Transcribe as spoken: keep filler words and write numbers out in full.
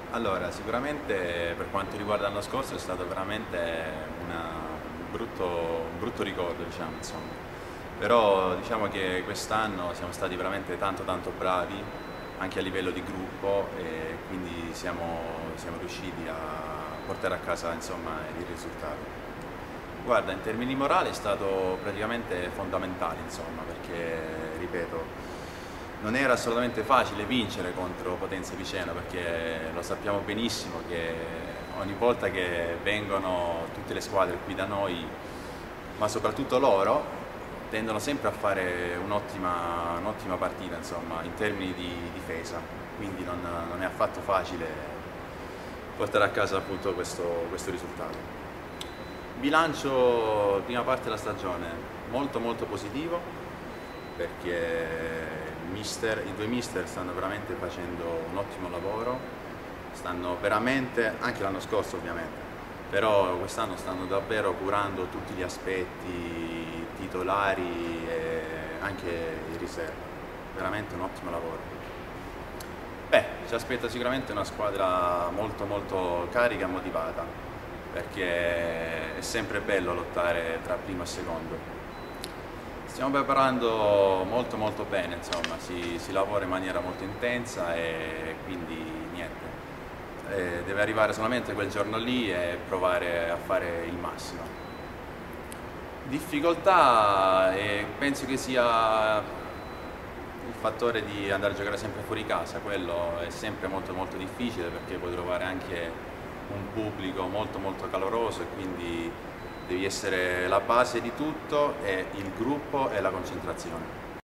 Allora, sicuramente per quanto riguarda l'anno scorso è stato veramente una- un brutto, un brutto ricordo, diciamo, insomma. Però diciamo che quest'anno siamo stati veramente tanto tanto bravi, anche a livello di gruppo, e quindi siamo, siamo riusciti a portare a casa, insomma, il risultato. Guarda, in termini morali è stato praticamente fondamentale, insomma, perché, ripeto, non era assolutamente facile vincere contro Potenza Piceno, perché lo sappiamo benissimo che ogni volta che vengono tutte le squadre qui da noi, ma soprattutto loro, tendono sempre a fare un'ottima un'ottima partita, insomma, in termini di difesa, quindi non, non è affatto facile portare a casa appunto questo, questo risultato. Bilancio prima parte della stagione molto molto positivo, perché il mister, i due mister stanno veramente facendo un ottimo lavoro, stanno veramente, anche l'anno scorso ovviamente, però quest'anno stanno davvero curando tutti gli aspetti titolari e anche i riserve, veramente un ottimo lavoro. Beh, ci aspetta sicuramente una squadra molto molto carica e motivata, perché è sempre bello lottare tra primo e secondo. Stiamo preparando molto molto bene, insomma, si, si lavora in maniera molto intensa e quindi niente, eh, deve arrivare solamente quel giorno lì e provare a fare il massimo. Difficoltà, eh, penso che sia il fattore di andare a giocare sempre fuori casa, quello è sempre molto molto difficile perché puoi trovare anche un pubblico molto molto caloroso e quindi devi essere la base di tutto e il gruppo e la concentrazione.